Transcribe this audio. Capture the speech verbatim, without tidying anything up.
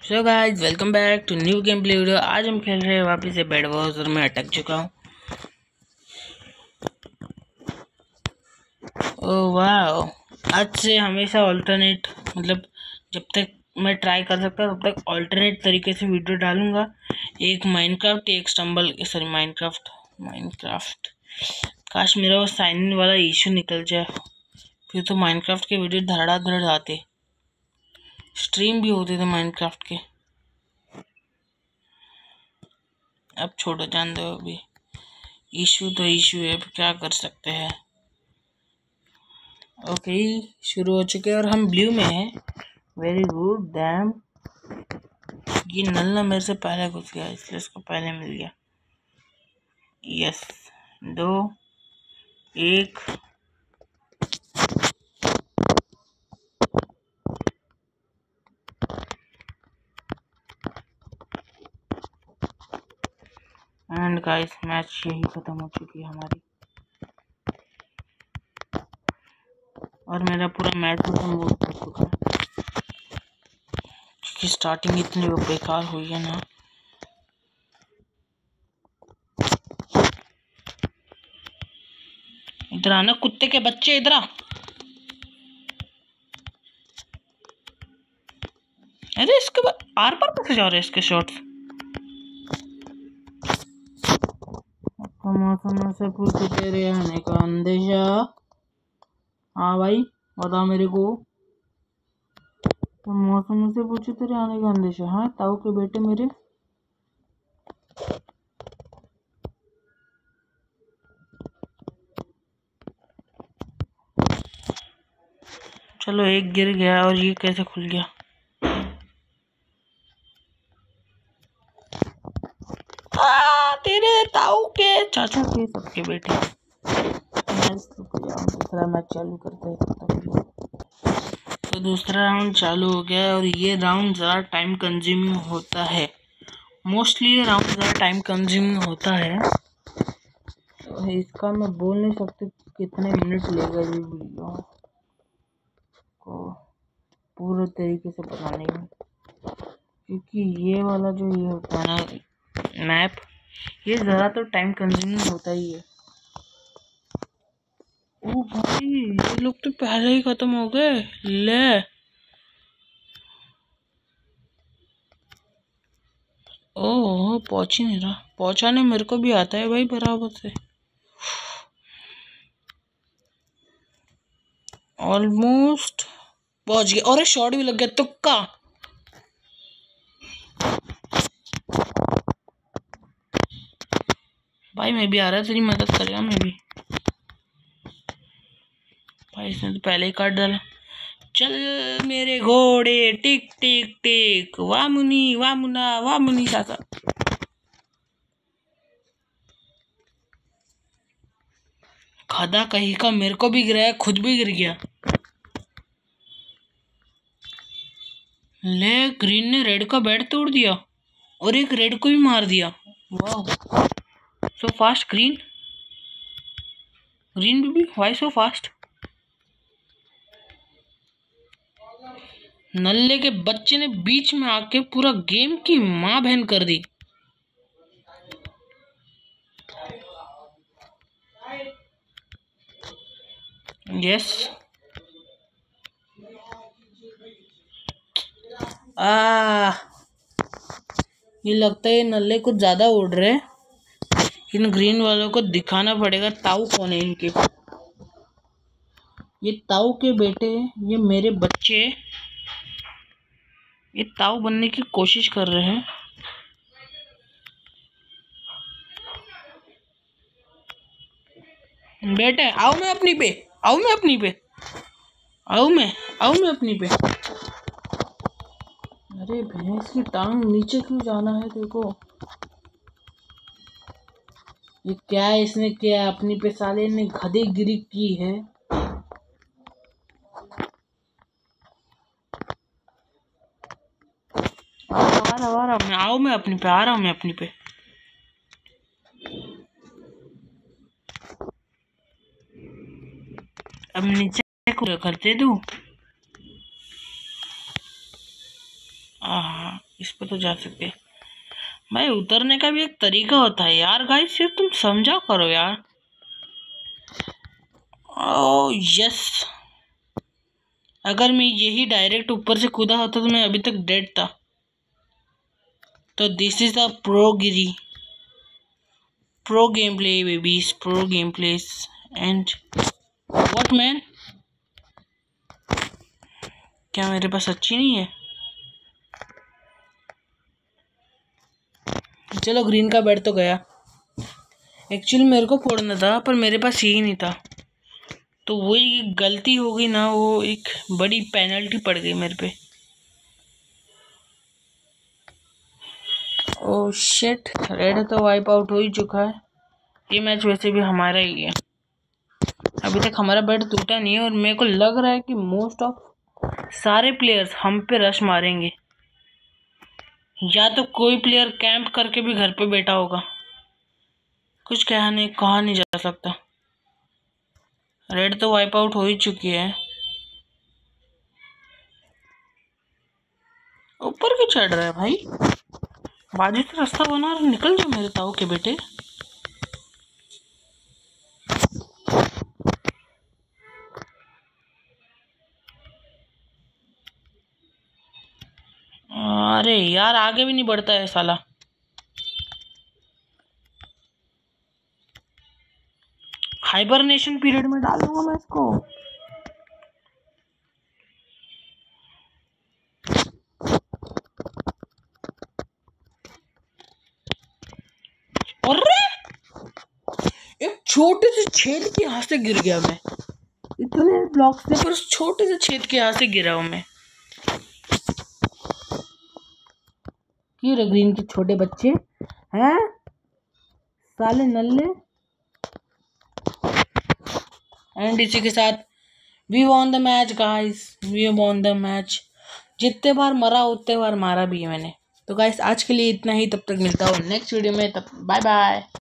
So guys, welcome back to new game play video. आज हम खेल रहे हैं वापस से बेड वॉर्स और मैं अटक चुका हूँ। ओह वाह, आज से हमेशा ऑल्टरनेट मतलब जब तक मैं ट्राई कर सकता तब तक ऑल्टरनेट तरीके से वीडियो डालूंगा। एक माइनक्राफ्ट, एक स्टम्बल सॉरी माइनक्राफ्ट माइनक्राफ्ट काश मेरा वो साइन इन वाला इशू निकल जाए, फिर तो माइनक्राफ्ट के वीडियो धड़ाधड़ आते, स्ट्रीम भी होते थे माइनक्राफ्ट के। अब छोड़ो, जान दो, अभी इशू तो इशू है, अब क्या कर सकते हैं। ओके, शुरू हो चुके हैं और हम ब्लू में हैं। Very good. डैम, ये नल्ला मेरे से पहले घुस गया इसलिए इसको पहले मिल गया। यस, दो एक। एंड गाइस, मैच यही खत्म हो चुकी है हमारी और मेरा पूरा मैच खत्म हो चुका है क्योंकि स्टार्टिंग इतनी बेकार हुई है ना। इधर आना कुत्ते के बच्चे, इधर आ। अरे इसके बाद आर पार कैसे जा रहे हैं इसके शॉट्स। मौसम से पूछ तेरे आने का अंदेशा। हाँ भाई, बता मेरे को। तो मौसम से पूछे तेरे आने का अंदेशा। हाँ, ताऊ के बेटे मेरे। चलो, एक गिर गया और ये कैसे खुल गया। आ, तेरे ताऊ के चाचा के सबके बेटे। दूसरा मैच चालू करते हैं। तो दूसरा राउंड चालू हो गया और ये राउंड ज़्यादा टाइम कंज्यूमिंग होता है। मोस्टली ये राउंड ज़्यादा टाइम कंज्यूमिंग होता है, तो इसका मैं बोल नहीं सकती कितने मिनट लेगा ये वीडियो को पूरे तरीके से बनाने में, क्योंकि ये वाला जो ये होता है ना मैप, ये ज़्यादा तो टाइम कंज्यूमिंग होता ही है। ओ भाई, ये लोग तो पहले ही खत्म हो गए। ले, ओह पहुंच ही नहीं रहा। पहुंचाने मेरे को भी आता है भाई बराबर से। ऑलमोस्ट पहुंच गया और शॉट भी लग गया, तुक्का। भाई मैं भी आ रहा, तेरी मदद करेगा मैं भी। भाई इसने तो पहले ही काट डाला। चल मेरे घोड़े, टिक टिक टिक, वामुनी वामुना वामुनी सासा। खदा कहीं का, मेरे को भी गिराया, खुद भी गिर गया। ले, ग्रीन ने रेड का बैट तोड़ दिया और एक रेड को भी मार दिया। वाह, so fast green. Green baby, why so fast. नल्ले के बच्चे ने बीच में आके पूरा गेम की माँ बहन कर दी। यस, आ ये लगता है नल्ले कुछ ज्यादा उड़ रहे। इन ग्रीन वालों को दिखाना पड़ेगा ताऊ कौन है इनके। ये ताऊ के बेटे, ये मेरे बच्चे, ये ताऊ बनने की कोशिश कर रहे हैं। बेटे आओ मैं अपनी पे, आओ मैं अपनी पे, आओ मैं आओ मैं अपनी पे। अरे भैंस की टांग, नीचे क्यों जाना है देखो। ये क्या है, इसने क्या अपनी पे साले ने गधे गिरी की है। आ रहा आ रहा मैं, आओ मैं अपनी पे, आ रहा हूँ मैं अपनी पे। अब नीचे को करते दूं। इस पे तो जा सकते भाई, उतरने का भी एक तरीका होता है यार गाइस, ये तुम समझा करो यार। ओह यस, अगर मैं यही डायरेक्ट ऊपर से कूदा होता तो मैं अभी तक डेड था। तो दिस इज द प्रो गिरी, pro game play babies, pro game plays and what man, क्या मेरे पास अच्छी नहीं है? चलो ग्रीन का बेड तो गया। एक्चुअली मेरे को फोड़ना था पर मेरे पास यही नहीं था, तो वो एक गलती हो गई ना, वो एक बड़ी पेनल्टी पड़ गई मेरे पे। ओह शिट, रेड तो वाइप आउट हो ही चुका है। ये मैच वैसे भी हमारा ही है, अभी तक हमारा बेड टूटा नहीं है और मेरे को लग रहा है कि मोस्ट ऑफ सारे प्लेयर्स हम पे रश मारेंगे, या तो कोई प्लेयर कैंप करके भी घर पे बैठा होगा, कुछ कहा नहीं कहा नहीं जा सकता। रेड तो वाइप आउट हो ही चुकी है। ऊपर क्यों चढ़ रहा है भाई, बाजू से रास्ता बना और निकल जाओ मेरे ताऊ के बेटे। अरे यार आगे भी नहीं बढ़ता है साला। हाइबरनेशन पीरियड में डाल दूंगा मैं इसको। अरे एक छोटे से छेद के यहाँ से गिर गया मैं, इतने ब्लॉक से पर उस छोटे से छेद के यहाँ से गिरा हूं मैं। क्यों ग्रीन के छोटे बच्चे हैं साले नल्ले। एंड इसी के साथ we won the match guys, we won the match. जितने बार मरा उतने बार मारा भी है मैंने। तो गाइस आज के लिए इतना ही, तब तक मिलता हूँ नेक्स्ट वीडियो में, तब बाय बाय।